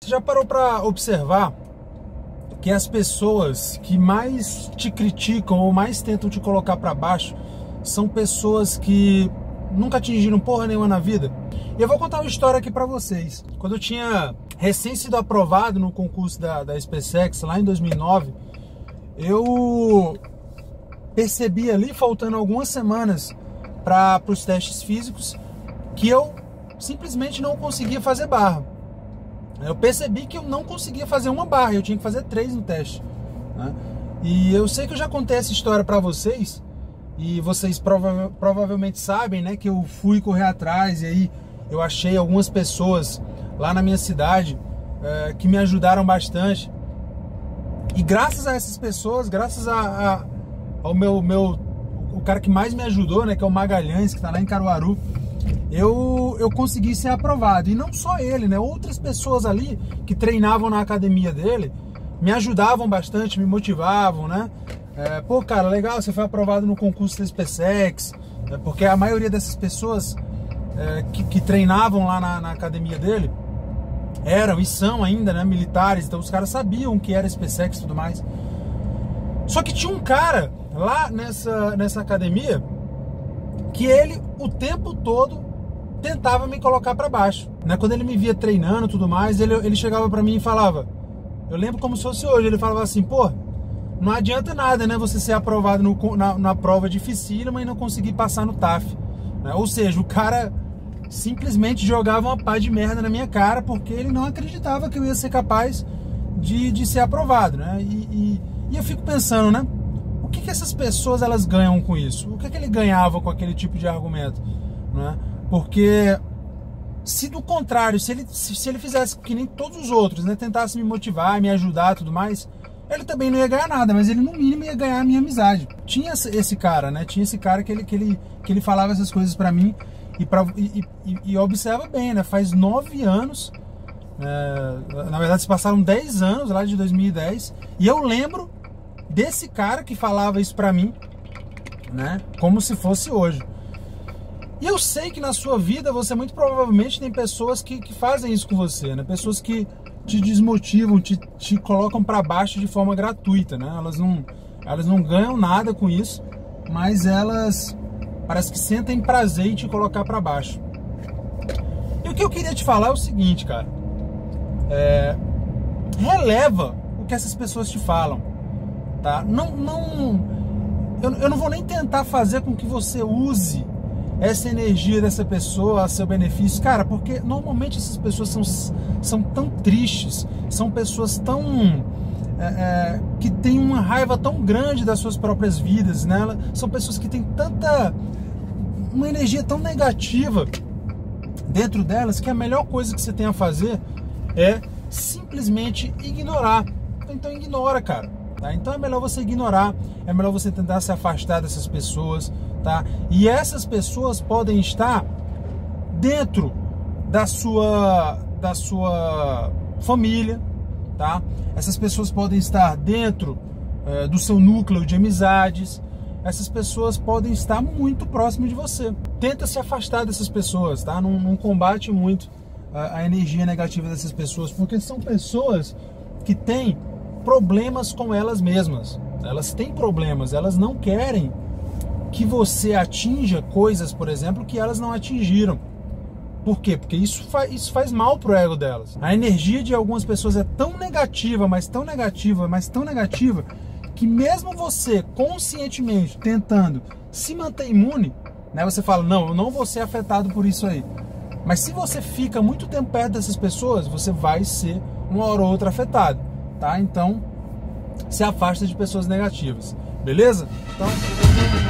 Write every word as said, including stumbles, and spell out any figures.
Você já parou para observar que as pessoas que mais te criticam ou mais tentam te colocar para baixo são pessoas que nunca atingiram porra nenhuma na vida? E eu vou contar uma história aqui para vocês. Quando eu tinha recém sido aprovado no concurso da, da SpaceX, lá em dois mil e nove, eu percebi ali, faltando algumas semanas para os testes físicos, que eu simplesmente não conseguia fazer barra. Eu percebi que eu não conseguia fazer uma barra, eu tinha que fazer três no teste, né? E eu sei que eu já contei essa história para vocês, e vocês prova provavelmente sabem, né, que eu fui correr atrás, e aí eu achei algumas pessoas lá na minha cidade é, que me ajudaram bastante. E graças a essas pessoas, graças a, a, ao meu, meu, o cara que mais me ajudou, né, que é o Magalhães, que está lá em Caruaru, eu, eu consegui ser aprovado. E não só ele, né, outras pessoas ali que treinavam na academia dele me ajudavam bastante, me motivavam, né? É, pô, cara, legal, você foi aprovado no concurso da SpaceX, é, porque a maioria dessas pessoas é, que, que treinavam lá na, na academia dele eram e são ainda, né, militares, então os caras sabiam o que era SpaceX e tudo mais. Só que tinha um cara lá nessa, nessa academia que ele, o tempo todo, tentava me colocar para baixo, né? Quando ele me via treinando e tudo mais, ele, ele chegava para mim e falava, eu lembro como se fosse hoje, ele falava assim, pô, não adianta nada, né, você ser aprovado no, na, na prova dificílima e não conseguir passar no T A F, né? Ou seja, o cara simplesmente jogava uma pá de merda na minha cara porque ele não acreditava que eu ia ser capaz de, de ser aprovado, né? E, e, e eu fico pensando, né? O que que essas pessoas elas ganham com isso? O que que ele ganhava com aquele tipo de argumento, né? Porque se do contrário, se ele, se, se ele fizesse que nem todos os outros, né? Tentasse me motivar, me ajudar e tudo mais, ele também não ia ganhar nada, mas ele no mínimo ia ganhar a minha amizade. Tinha esse cara, né? Tinha esse cara que ele, que ele, que ele falava essas coisas pra mim. E, pra, e, e, e observa bem, né? Faz nove anos, é, na verdade se passaram dez anos lá de dois mil e dez, e eu lembro desse cara que falava isso pra mim, né? Como se fosse hoje. E eu sei que na sua vida você muito provavelmente tem pessoas que, que fazem isso com você, né? Pessoas que te desmotivam, te, te colocam pra baixo de forma gratuita, né? Elas não, elas não ganham nada com isso, mas elas parece que sentem prazer em te colocar para baixo. E o que eu queria te falar é o seguinte, cara. É, releva o que essas pessoas te falam, tá? Não, não, eu, eu não vou nem tentar fazer com que você use essa energia dessa pessoa a seu benefício, cara, porque normalmente essas pessoas são, são tão tristes, são pessoas tão... É, é, que tem uma raiva tão grande das suas próprias vidas, né? São pessoas que têm tanta, uma energia tão negativa dentro delas, que a melhor coisa que você tem a fazer é simplesmente ignorar. Então ignora, cara, tá? Então é melhor você ignorar, é melhor você tentar se afastar dessas pessoas, tá? E essas pessoas podem estar dentro da sua, da sua família, tá? Essas pessoas podem estar dentro é, do seu núcleo de amizades. Essas pessoas podem estar muito próximo de você. Tenta se afastar dessas pessoas, tá? Não, não combate muito a, a energia negativa dessas pessoas, porque são pessoas que têm problemas com elas mesmas. Elas têm problemas, elas não querem que você atinja coisas, por exemplo, que elas não atingiram. Por quê? Porque isso faz, isso faz mal pro ego delas. A energia de algumas pessoas é tão negativa, mas tão negativa, mas tão negativa, que mesmo você conscientemente tentando se manter imune, né, você fala, não, eu não vou ser afetado por isso aí. Mas se você fica muito tempo perto dessas pessoas, você vai ser uma hora ou outra afetado, tá? Então, se afasta de pessoas negativas, beleza? Então...